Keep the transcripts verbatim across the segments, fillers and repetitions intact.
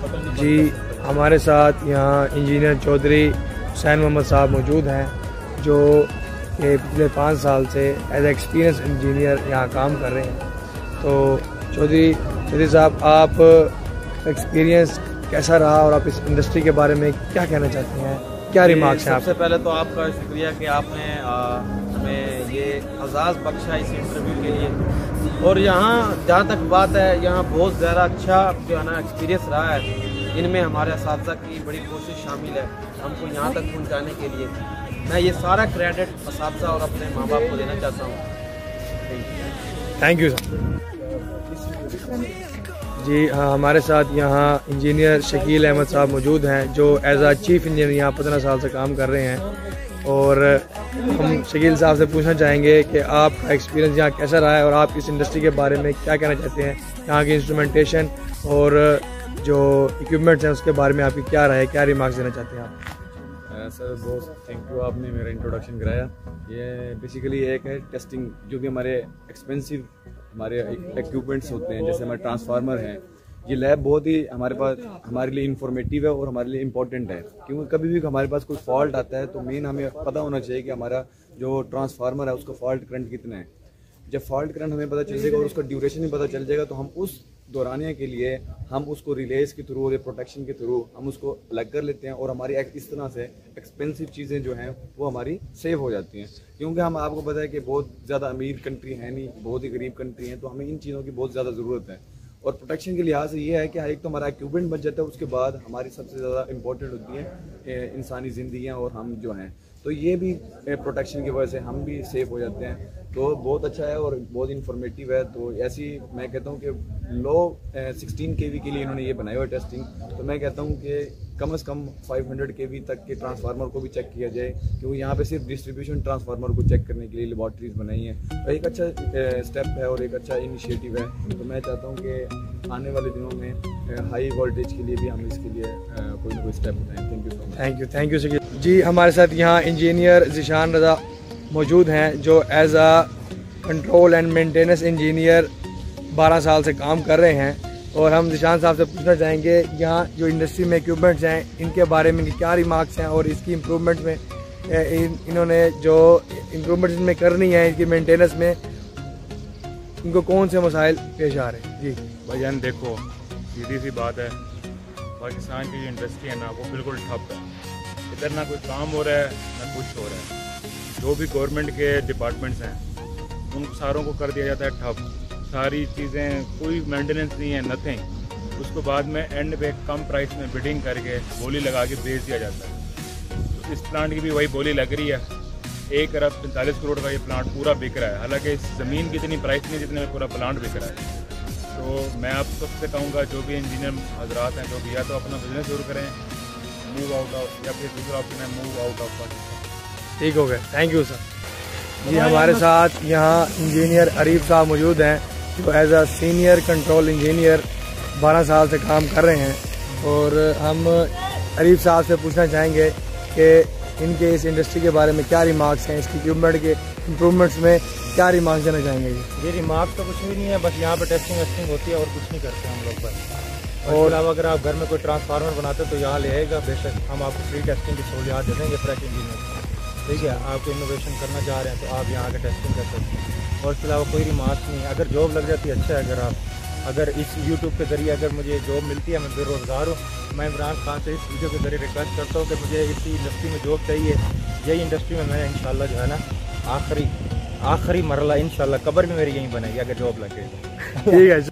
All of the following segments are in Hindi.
जी हमारे साथ यहाँ इंजीनियर चौधरी हुसैन मोहम्मद साहब मौजूद हैं जो कि पिछले पाँच साल से एज एक्सपीरियंस इंजीनियर यहाँ काम कर रहे हैं। तो चौधरी चौधरी साहब, आप एक्सपीरियंस कैसा रहा और आप इस इंडस्ट्री के बारे में क्या कहना चाहते हैं, क्या रिमार्क्स हैं? सबसे पहले तो आपका शुक्रिया कि आपने हमें ये एजाज़ बख्शा इस इंटरव्यू के लिए। और यहाँ जहाँ तक बात है, यहाँ बहुत ज़्यादा अच्छा जो है ना एक्सपीरियंस रहा है। इनमें हमारे असातिज़ा की बड़ी कोशिश शामिल है हमको यहाँ तक पहुँचाने के लिए। मैं ये सारा क्रेडिट असातिज़ा और अपने माँ बाप को देना चाहता हूँ। Thank you sir. जी हाँ, हमारे साथ यहाँ इंजीनियर शकील अहमद साहब मौजूद हैं जो एज आ चीफ इंजीनियर यहाँ पंद्रह साल से काम कर रहे हैं। और हम शकील साहब से पूछना चाहेंगे कि आपका एक्सपीरियंस यहाँ कैसा रहा है और आप इस इंडस्ट्री के बारे में क्या कहना चाहते हैं, यहाँ की इंस्ट्रूमेंटेशन और जो इक्विपमेंट्स हैं उसके बारे में आपकी क्या राय है, क्या रिमार्क्स देना चाहते हैं आप? सर बहुत थैंक यू, आपने मेरा इंट्रोडक्शन कराया। ये बेसिकली एक है टेस्टिंग, जो भी हमारे एक्सपेंसिव हमारे इक्विपमेंट्स होते हैं, जैसे हमारे ट्रांसफार्मर हैं। ये लैब बहुत ही हमारे पास हमारे लिए इंफॉर्मेटिव है और हमारे लिए इम्पोर्टेंट है, क्योंकि कभी भी हमारे पास कोई फॉल्ट आता है तो मेन हमें पता होना चाहिए कि हमारा जो ट्रांसफार्मर है उसका फॉल्ट करंट कितना है। जब फॉल्ट करंट हमें पता चल जाएगा और उसका ड्यूरेशन भी पता चल जाएगा तो हम उस दौरानिया के लिए हम उसको रिलेज के थ्रू और प्रोटेक्शन के थ्रू हम उसको अलग कर लेते हैं और हमारी इस तरह से एक्सपेंसिव चीज़ें जो हैं वो हमारी सेव हो जाती हैं। क्योंकि हम आपको पता है कि बहुत ज़्यादा अमीर कंट्री है नहीं, बहुत ही गरीब कंट्री है, तो हमें इन चीज़ों की बहुत ज़्यादा ज़रूरत है। और प्रोटेक्शन के लिहाज से ये है कि एक तो हमारा इक्विपमेंट बच जाता है, उसके बाद हमारी सबसे ज़्यादा इंपॉर्टेंट होती है इंसानी ज़िंदगियाँ और हम जो हैं, तो ये भी प्रोटेक्शन की वजह से हम भी सेफ हो जाते हैं। तो बहुत अच्छा है और बहुत इन्फॉर्मेटिव है। तो ऐसी मैं कहता हूँ कि लो सिक्सटीन के वी के लिए इन्होंने ये बनाया हुआ टेस्टिंग, तो मैं कहता हूँ कि कम से कम फाइव हंड्रेड के वी तक के ट्रांसफार्मर को भी चेक किया जाए, क्योंकि यहाँ पे सिर्फ डिस्ट्रीब्यूशन ट्रांसफार्मर को चेक करने के लिए लेबॉर्ट्रीज बनाई हैं। तो एक अच्छा स्टेप है और एक अच्छा इनिशिएटिव है। तो मैं चाहता हूँ कि आने वाले दिनों में हाई वोल्टेज के लिए भी हम इसके लिए कोई ना कोई स्टेप उठाएं। Thank you so much. Thank you thank you sir. जी हमारे साथ यहाँ इंजीनियर ज़िशान रज़ा मौजूद हैं जो as a control and maintenance engineer बारह साल से काम कर रहे हैं। और हम ज़िशान साहब से पूछना चाहेंगे यहाँ जो इंडस्ट्री में इक्विपमेंट्स हैं इनके बारे में क्या रिमार्क्स हैं और इसकी इम्प्रूवमेंट में इन, इन्होंने जो इम्प्रूवमेंट्स इनमें करनी है, इनकी मेंटेनेंस में इनको कौन से मसाइल पेश आ रहे हैं? जी भाईजान देखो, सीधी सी बात है, पाकिस्तान की जो इंडस्ट्री है ना वो बिल्कुल ठप है। इधर ना कोई काम हो रहा है ना कुछ हो रहा है। जो भी गवर्नमेंट के डिपार्टमेंट्स हैं उन सारों को कर दिया जाता है ठप। सारी चीज़ें, कोई मेंटेनेंस नहीं है, नथिंग। उसको बाद में एंड पे कम प्राइस में बिडिंग करके बोली लगा के बेच दिया जाता है। तो इस प्लांट की भी वही बोली लग रही है। एक अरब पैंतालीस करोड़ का ये प्लांट पूरा बिक रहा है, हालांकि इस ज़मीन की इतनी प्राइस नहीं जितने में पूरा प्लांट बिक रहा है। तो मैं आप सबसे कहूँगा, जो भी इंजीनियर हजरात हैं, जो भी या तो अपना बिजनेस शुरू करें, मूव आउट ऑफ, या फिर दूसरा ऑप्शन है मूव आउट ऑफ पाकिस्तान। ठीक हो गया, थैंक यू सर। जी हमारे साथ यहाँ इंजीनियर अरीफ साहब मौजूद हैं जो as a senior control engineer बारह साल से काम कर रहे हैं। और हम अरीफ साहब से पूछना चाहेंगे कि इनके इस इंडस्ट्री के बारे में क्या रिमार्क्स हैं, इसकी इक्विपमेंट के इम्प्रूवमेंट्स में क्या रिमार्क्स देना चाहेंगे? ये रिमार्क्स तो कुछ भी नहीं है, बस यहाँ पे टेस्टिंग वेस्टिंग होती है और कुछ नहीं करते हम लोग बस। और अलावा अगर आप घर में कोई ट्रांसफार्मर बनाते हो तो यहाँ ले आएगा, बेशक हम आपको फ्री टेस्टिंग की सहूलियात दे देंगे फ्रेश इंजीनियर। ठीक है, आपको इनोवेशन करना चाह रहे हैं तो आप यहाँ आकर टेस्टिंग कर सकते हैं। और इसके अलावा कोई रिमार्क्स नहीं है। अगर जॉब लग जाती है अच्छा है, अगर आप अगर इस यूट्यूब के ज़रिए अगर मुझे जॉब मिलती है, मैं बेरोज़गार हूँ, मैं इमरान खान से इस वीडियो के ज़रिए रिक्वेस्ट करता हूँ कि मुझे इसी इंडस्ट्री में जॉब चाहिए। यही इंडस्ट्री में मैं इंशाल्लाह जो है ना आखिरी आखिरी मरला इंशाल्लाह कब्र भी मेरी यहीं बनेगी अगर जॉब लग गई। ठीक है।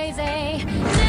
crazy.